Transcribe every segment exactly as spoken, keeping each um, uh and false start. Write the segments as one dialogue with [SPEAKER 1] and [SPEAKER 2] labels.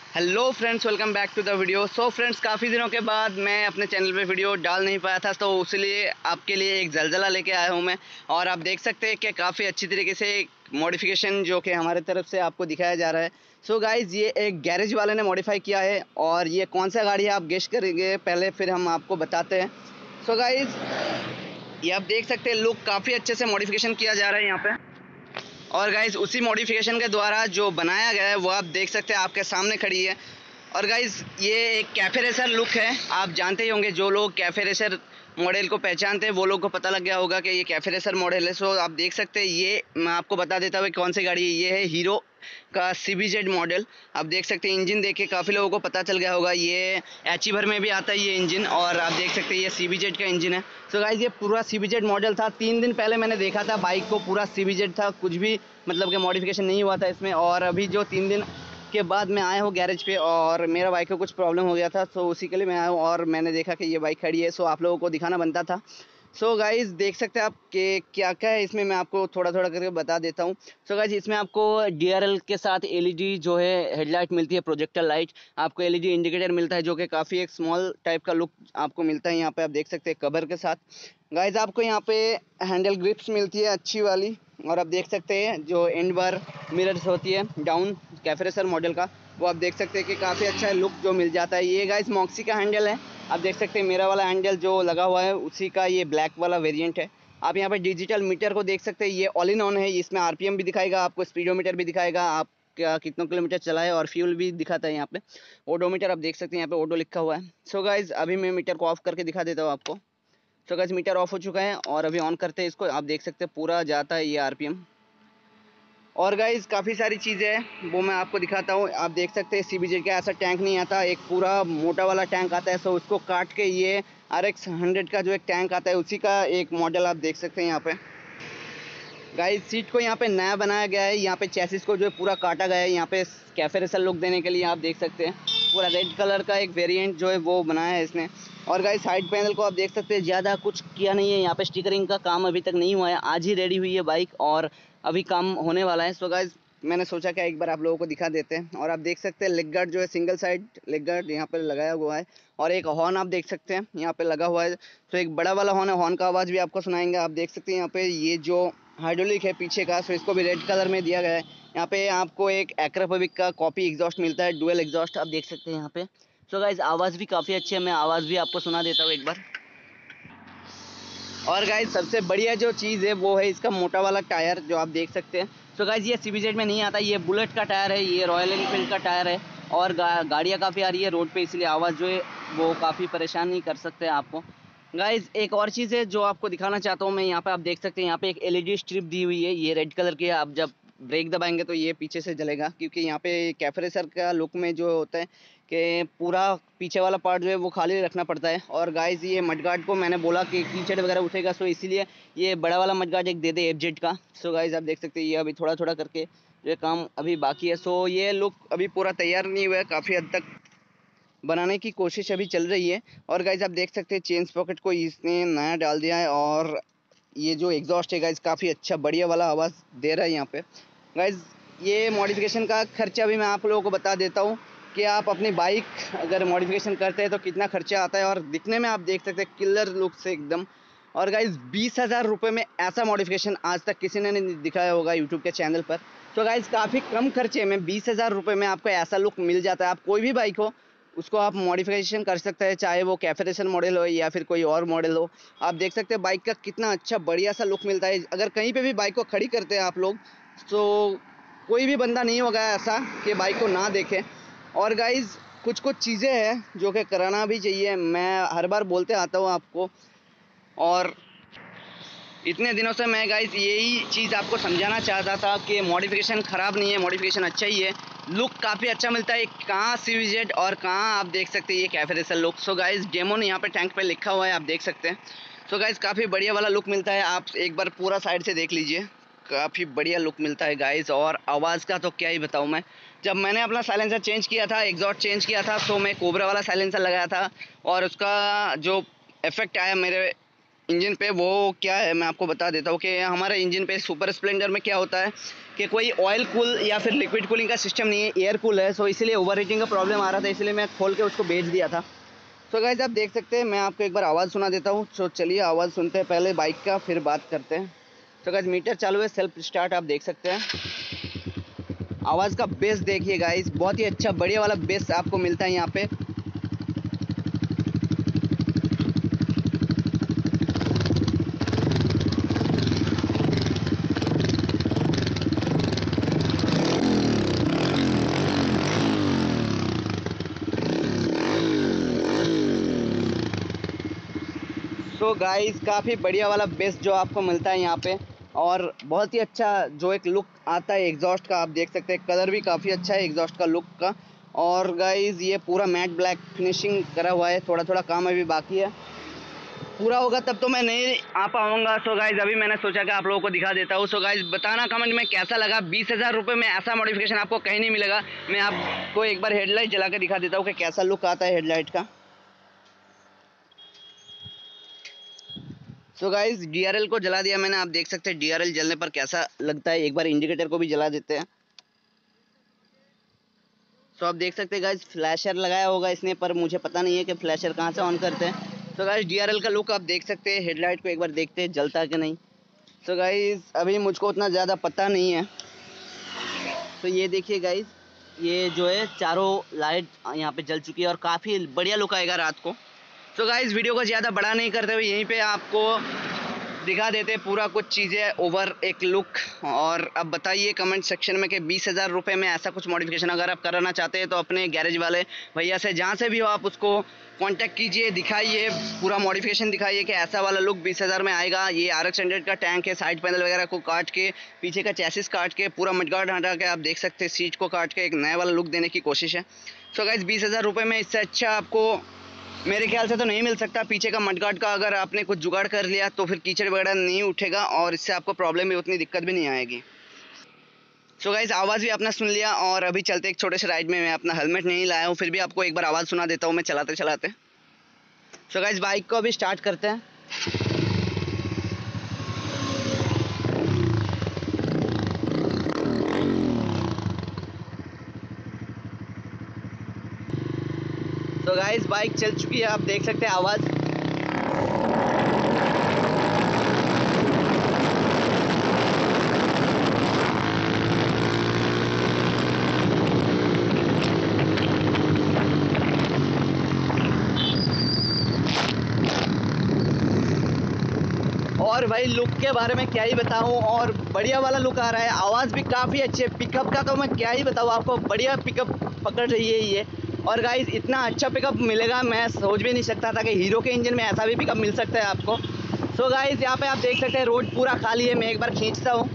[SPEAKER 1] Hello friends, welcome back to the video. So friends, काफ़ी दिनों के बाद मैं अपने चैनल पे वीडियो डाल नहीं पाया था, तो इसलिए आपके लिए एक जलजला लेके आया हूँ मैं। और आप देख सकते हैं कि काफ़ी अच्छी तरीके से मॉडिफिकेशन जो कि हमारे तरफ से आपको दिखाया जा रहा है। सो so गाइज़, ये एक गैरेज वाले ने मॉडिफाई किया है और ये कौन सा गाड़ी है आप गेस करेंगे पहले, फिर हम आपको बताते हैं। सो so गाइज़, ये आप देख सकते हैं लुक काफ़ी अच्छे से मॉडिफिकेशन किया जा रहा है यहाँ पे। और गाइज़, उसी मॉडिफिकेशन के द्वारा जो बनाया गया है वो आप देख सकते हैं, आपके सामने खड़ी है। और गाइज़, ये एक कैफ़े रेसर लुक है। आप जानते ही होंगे, जो लोग कैफ़े रेसर मॉडल को पहचानते हैं वो लोग को पता लग गया होगा कि ये कैफ़े रेसर मॉडल है। सो आप देख सकते हैं, ये मैं आपको बता देता हूँ कौन सी गाड़ी है। ये है हीरो का सी बी जेड मॉडल। आप देख सकते हैं, इंजन देख के काफ़ी लोगों को पता चल गया होगा, ये एच भर में भी आता है ये इंजन। और आप देख सकते हैं, ये सी बी जेड का इंजन है। सो गाइज़, ये पूरा सी बी जेड मॉडल था। तीन दिन पहले मैंने देखा था बाइक को, पूरा सी बी जेड था, कुछ भी मतलब कि मॉडिफिकेशन नहीं हुआ था इसमें। और अभी जो तीन दिन के बाद मैं आया हूँ गैरेज पे, और मेरा बाइक को कुछ प्रॉब्लम हो गया था, तो उसी के लिए मैं आया हूँ। और मैंने देखा कि ये बाइक खड़ी है, सो आप लोगों को दिखाना बनता था। सो गाइज़, देख सकते हैं आप कि क्या क्या है इसमें, मैं आपको थोड़ा थोड़ा करके बता देता हूँ। सो गाइज़, इसमें आपको डी आर एल के साथ एल ई डी जो है हेडलाइट मिलती है, प्रोजेक्टर लाइट। आपको एल ई डी इंडिकेटर मिलता है, जो कि काफ़ी एक स्मॉल टाइप का लुक आपको मिलता है यहाँ पे। आप देख सकते हैं कवर के साथ। गाइज़, आपको यहाँ पे हैंडल ग्रिप्स मिलती है अच्छी वाली। और आप देख सकते हैं जो एंड बार मिरर्स होती है डाउन कैफ़े रेसर मॉडल का, वो आप देख सकते हैं कि काफ़ी अच्छा लुक जो मिल जाता है। ये गाइस मॉक्सी का हैंडल है। आप देख सकते हैं मेरा वाला हैंडल जो लगा हुआ है उसी का ये ब्लैक वाला वेरिएंट है। आप यहाँ पे डिजिटल मीटर को देख सकते हैं, ये ऑल इन ऑन है। इसमें आर पी एम भी दिखाएगा, आपको स्पीडोमीटर भी दिखाएगा, आप क्या कितना किलोमीटर चलाए, और फ्यूल भी दिखाता है यहाँ पे। ओडोमीटर आप देख सकते हैं, यहाँ पे ओडो लिखा हुआ है। सो गाइज, अभी मैं मीटर को ऑफ करके दिखा देता हूँ आपको। सो गाइज, मीटर ऑफ हो चुका है और अभी ऑन करते हैं इसको। आप देख सकते हैं पूरा जाता है ये आर पी एम। और गाइज़, काफ़ी सारी चीज़ें हैं वो मैं आपको दिखाता हूँ। आप देख सकते हैं सी बी जेड का ऐसा टैंक नहीं आता, एक पूरा मोटा वाला टैंक आता है। सो उसको काट के ये आर एक्स हंड्रेड का जो एक टैंक आता है उसी का एक मॉडल आप देख सकते हैं यहाँ पे। गाइस, सीट को यहाँ पे नया बनाया गया है। यहाँ पे चैसिस को जो है पूरा काटा गया है यहाँ पे कैफे रेसर लुक देने के लिए। आप देख सकते हैं पूरा रेड कलर का एक वेरिएंट जो है वो बनाया है इसने। और गाइस, साइड पैनल को आप देख सकते हैं, ज़्यादा कुछ किया नहीं है यहाँ पे। स्टिकरिंग का काम अभी तक नहीं हुआ है, आज ही रेडी हुई है बाइक और अभी काम होने वाला है। सो गाइस, मैंने सोचा कि एक बार आप लोगों को दिखा देते हैं। और आप देख सकते हैं लेग गार्ड जो है सिंगल साइड लेग गार्ड यहाँ पर लगाया हुआ है। और एक हॉर्न आप देख सकते हैं यहाँ पे लगा हुआ है। तो एक बड़ा वाला हॉर्न है, हॉर्न का आवाज़ भी आपको सुनाएंगे। आप देख सकते हैं यहाँ पे ये जो हाइड्रोलिक है पीछे का, सो इसको भी रेड कलर में दिया गया है। यहाँ पे आपको एक एक्राफेविक का कॉपी एग्जॉस्ट मिलता है, डुअल एग्जॉस्ट आप देख सकते हैं यहाँ पे। सो गाइज, आवाज़ भी काफ़ी अच्छी है, मैं आवाज़ भी आपको सुना देता हूँ एक बार। और गाइज, सबसे बढ़िया जो चीज़ है वो है इसका मोटा वाला टायर जो आप देख सकते हैं। सो गाइज, ये सी बी जेड में नहीं आता, ये बुलेट का टायर है, ये रॉयल एनफील्ड का टायर है। और गा, गाड़ियाँ काफ़ी आ रही है रोड पे, इसलिए आवाज़ जो है वो काफ़ी परेशान नहीं कर सकते आपको। गाइज, एक और चीज़ है जो आपको दिखाना चाहता हूँ मैं। यहाँ पे आप देख सकते हैं, यहाँ पे एक एल ई डी स्ट्रिप दी हुई है, ये रेड कलर की है। आप जब ब्रेक दबाएंगे तो ये पीछे से जलेगा, क्योंकि यहाँ पे कैफे रेसर का लुक में जो होता है कि पूरा पीछे वाला पार्ट जो है वो खाली रखना पड़ता है। और गाइस, ये मडगार्ड को मैंने बोला कि कीचड़ वगैरह उठेगा, सो इसीलिए ये बड़ा वाला मडगार्ड एक दे दे एफ जेड का। सो गाइस, आप देख सकते हैं ये अभी थोड़ा थोड़ा करके जो काम अभी बाकी है। सो ये लुक अभी पूरा तैयार नहीं हुआ है, काफ़ी हद तक बनाने की कोशिश अभी चल रही है। और गाइज, आप देख सकते हैं चेन पॉकेट को इसने नया डाल दिया है। और ये जो एग्जॉस्ट है गाइज, काफ़ी अच्छा बढ़िया वाला आवाज़ दे रहा है यहाँ पे। गाइज, ये मॉडिफिकेशन का खर्चा भी मैं आप लोगों को बता देता हूँ कि आप अपनी बाइक अगर मॉडिफिकेशन करते हैं तो कितना खर्चा आता है। और दिखने में आप देख सकते हैं किलर लुक से एकदम। और गाइज, बीस हज़ार रुपये में ऐसा मॉडिफिकेशन आज तक किसी ने नहीं दिखाया होगा यूट्यूब के चैनल पर। तो गाइज, काफ़ी कम खर्चे में बीस हज़ार रुपये में आपको ऐसा लुक मिल जाता है। आप कोई भी बाइक हो उसको आप मॉडिफिकेशन कर सकते हैं, चाहे वो कैफे रेसर मॉडल हो या फिर कोई और मॉडल हो। आप देख सकते हैं बाइक का कितना अच्छा बढ़िया सा लुक मिलता है। अगर कहीं पे भी बाइक को खड़ी करते हैं आप लोग, तो कोई भी बंदा नहीं होगा ऐसा कि बाइक को ना देखे। और गाइज़, कुछ कुछ चीज़ें हैं जो कि कराना भी चाहिए, मैं हर बार बोलते आता हूँ आपको। और इतने दिनों से मैं गाइस यही चीज़ आपको समझाना चाहता था कि मॉडिफिकेशन ख़राब नहीं है, मॉडिफिकेशन अच्छा ही है। लुक काफ़ी अच्छा मिलता है, कहाँ सी वी जेड और कहाँ आप देख सकते हैं ये cafe racer look. So guys, डेमोन यहाँ पे टैंक पे लिखा हुआ है, आप देख सकते हैं। सो गाइस, काफ़ी बढ़िया वाला लुक मिलता है, आप एक बार पूरा साइड से देख लीजिए, काफ़ी बढ़िया लुक मिलता है गाइस। और आवाज़ का तो क्या ही बताऊँ मैं। जब मैंने अपना साइलेंसर चेंज किया था, एग्जॉस्ट चेंज किया था, तो मैं कोबरा वाला साइलेंसर लगाया था। और उसका जो इफेक्ट आया मेरे इंजन पे वो क्या है मैं आपको बता देता हूँ कि हमारे इंजन पे सुपर स्प्लेंडर में क्या होता है कि कोई ऑयल कूल या फिर लिक्विड कूलिंग का सिस्टम नहीं है, एयर कूल है। सो इसीलिए ओवर हीटिंग का प्रॉब्लम आ रहा था, इसलिए मैं खोल के उसको बेच दिया था। सो गाइस आप देख सकते हैं, मैं आपको एक बार आवाज़ सुना देता हूँ। सो चलिए आवाज़ सुनते हैं पहले बाइक का, फिर बात करते हैं। सो गाइस मीटर चालू है, सेल्फ स्टार्ट आप देख सकते हैं। आवाज़ का बेस देखिए गाइस, बहुत ही अच्छा बढ़िया वाला बेस आपको मिलता है यहाँ पे। सो गाइस काफ़ी बढ़िया वाला बेस जो आपको मिलता है यहाँ पे, और बहुत ही अच्छा जो एक लुक आता है एग्जॉस्ट का, आप देख सकते हैं। कलर भी काफ़ी अच्छा है एग्जॉस्ट का लुक का। और गाइस ये पूरा मैट ब्लैक फिनिशिंग करा हुआ है, थोड़ा थोड़ा काम अभी बाकी है, पूरा होगा तब तो मैं नहीं आ पाऊँगा। सो गाइस अभी मैंने सोचा कि आप लोगों को दिखा देता हूँ। सो गाइस बताना कमेंट में कैसा लगा। बीस हज़ार रुपये में ऐसा मॉडिफिकेशन आपको कहीं नहीं मिलेगा। मैं आपको एक बार हेडलाइट जला के दिखा देता हूँ कि कैसा लुक आता है हेडलाइट का। So guys D R L को जला दिया मैंने, आप देख सकते हैं डी आर एल जलने पर कैसा लगता है। एक बार इंडिकेटर को भी जला देते हैं। सो आप देख सकते हैं गाइस फ्लैशर लगाया होगा इसने, पर मुझे पता नहीं है कि फ्लैशर कहाँ से ऑन करते हैं। So guys D R L का लुक आप देख सकते हैं। हेडलाइट को एक बार देखते हैं जलता है कि नहीं। सो गाइस अभी मुझको उतना ज़्यादा पता नहीं है। तो ये देखिए गाइस, ये जो है चारों लाइट यहाँ पे जल चुकी है और काफ़ी बढ़िया लुक आएगा रात को। सो गाइस वीडियो को ज़्यादा बड़ा नहीं करते हुए यहीं पे आपको दिखा देते पूरा कुछ चीज़ें ओवर एक लुक। और अब बताइए कमेंट सेक्शन में कि बीस हज़ार रुपये में ऐसा कुछ मॉडिफिकेशन अगर आप कराना चाहते हैं तो अपने गैरेज वाले भैया से जहाँ से भी हो आप उसको कांटेक्ट कीजिए, दिखाइए पूरा मॉडिफिकेशन दिखाइए कि ऐसा वाला लुक बीस हज़ार में आएगा। ये आर एक्स हंड्रेड का टैंक है, साइड पैनल वगैरह को काट के, पीछे का चैसिस काट के, पूरा मडगार्ड हटा के आप देख सकते हैं, सीट को काट के एक नया वाला लुक देने की कोशिश है। सो गाइस बीस हज़ार रुपये में इससे अच्छा आपको मेरे ख्याल से तो नहीं मिल सकता। पीछे का मडगार्ड का अगर आपने कुछ जुगाड़ कर लिया तो फिर कीचड़ वगैरह नहीं उठेगा और इससे आपको प्रॉब्लम भी उतनी दिक्कत भी नहीं आएगी। सो गाइस आवाज़ भी आपने सुन लिया और अभी चलते एक छोटे से राइड में। मैं अपना हेलमेट नहीं लाया हूँ, फिर भी आपको एक बार आवाज़ सुना देता हूँ मैं चलाते चलाते। सो गाइस बाइक को अभी स्टार्ट करते हैं। सो गाइस बाइक चल चुकी है, आप देख सकते हैं आवाज़। और भाई लुक के बारे में क्या ही बताऊं, और बढ़िया वाला लुक आ रहा है। आवाज़ भी काफ़ी अच्छी है। पिकअप का तो मैं क्या ही बताऊं आपको, बढ़िया पिकअप पकड़ रही है ये। और गाइस इतना अच्छा पिकअप मिलेगा मैं सोच भी नहीं सकता था कि हीरो के इंजन में ऐसा भी पिकअप मिल सकता है आपको। सो गाइस यहाँ पे आप देख सकते हैं रोड पूरा खाली है। मैं एक बार खींचता हूँ।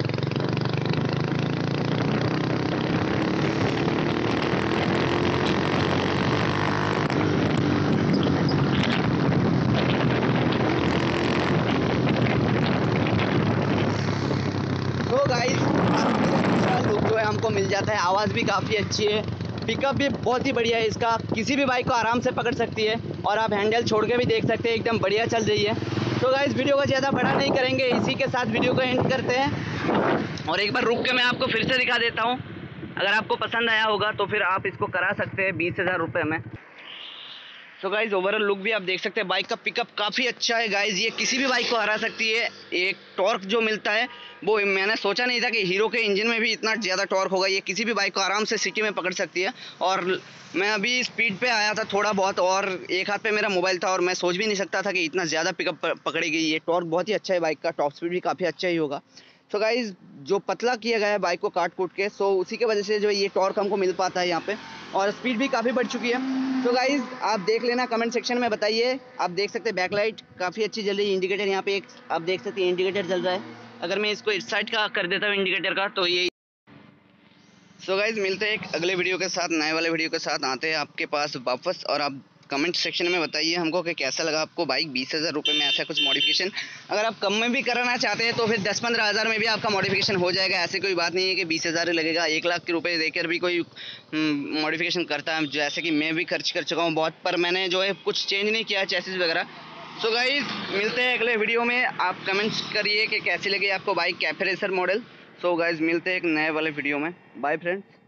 [SPEAKER 1] तो गाइस अच्छा लुक जो है हमको मिल जाता है। आवाज़ भी काफ़ी अच्छी है, पिकअप भी बहुत ही बढ़िया है इसका, किसी भी बाइक को आराम से पकड़ सकती है। और आप हैंडल छोड़ के भी देख सकते हैं, एकदम बढ़िया चल रही है। तो गाइस वीडियो को ज़्यादा बड़ा नहीं करेंगे, इसी के साथ वीडियो को एंड करते हैं। और एक बार रुक के मैं आपको फिर से दिखा देता हूँ। अगर आपको पसंद आया होगा तो फिर आप इसको करा सकते हैं बीस हज़ार रुपये में। तो गाइज़ ओवरऑल लुक भी आप देख सकते हैं। बाइक का पिकअप काफ़ी अच्छा है गाइज़, ये किसी भी बाइक को हरा सकती है। एक टॉर्क जो मिलता है वो मैंने सोचा नहीं था कि हीरो के इंजन में भी इतना ज़्यादा टॉर्क होगा। ये किसी भी बाइक को आराम से सिटी में पकड़ सकती है। और मैं अभी स्पीड पे आया था थोड़ा बहुत, और एक हाथ पे मेरा मोबाइल था, और मैं सोच भी नहीं सकता था कि इतना ज़्यादा पिकअप पकड़ेगी। ये टॉर्क बहुत ही अच्छा है बाइक का, टॉप स्पीड भी काफ़ी अच्छा ही होगा। सो गाइज़ जो पतला किया गया है बाइक को काट कूट के, सो उसी की वजह से जो ये टॉर्क हमको मिल पाता है यहाँ पे, और स्पीड भी काफ़ी बढ़ चुकी है। सो गाइज़ आप देख लेना, कमेंट सेक्शन में बताइए। आप देख सकते हैं बैकलाइट काफ़ी अच्छी जल रही है, इंडिकेटर यहाँ पे एक आप देख सकते हैं इंडिकेटर जल रहा है। अगर मैं इसको इस साइड का कर देता हूँ इंडिकेटर का तो ये। सो गाइज़ मिलते हैं एक अगले वीडियो के साथ, नए वाले वीडियो के साथ आते हैं आपके पास वापस। और आप कमेंट सेक्शन में बताइए हमको कि कैसा लगा आपको बाइक बीस हज़ार रुपये में ऐसा कुछ मॉडिफिकेशन। अगर आप कम में भी कराना चाहते हैं तो फिर दस पंद्रह हज़ार में भी आपका मॉडिफिकेशन हो जाएगा। ऐसी कोई बात नहीं है कि बीस हज़ार ही लगेगा। एक लाख के रुपए देकर भी कोई मॉडिफिकेशन करता है, जैसे कि मैं भी खर्च कर चुका हूँ बहुत, पर मैंने जो है कुछ चेंज नहीं किया चेसिस वगैरह। सो गाइज़ मिलते हैं अगले वीडियो में। आप कमेंट्स करिए कि कैसी लगी आपको bike cafe racer model. So guys मिलते हैं एक नए वाले वीडियो में। Bye friends.